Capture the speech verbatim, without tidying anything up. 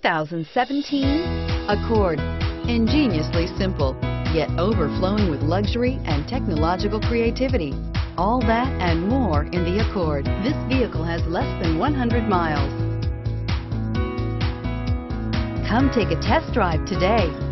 thousand seventeen Accord. Ingeniously simple, yet overflowing with luxury and technological creativity. All that and more in the Accord. This vehicle has less than one hundred miles. Come take a test drive today.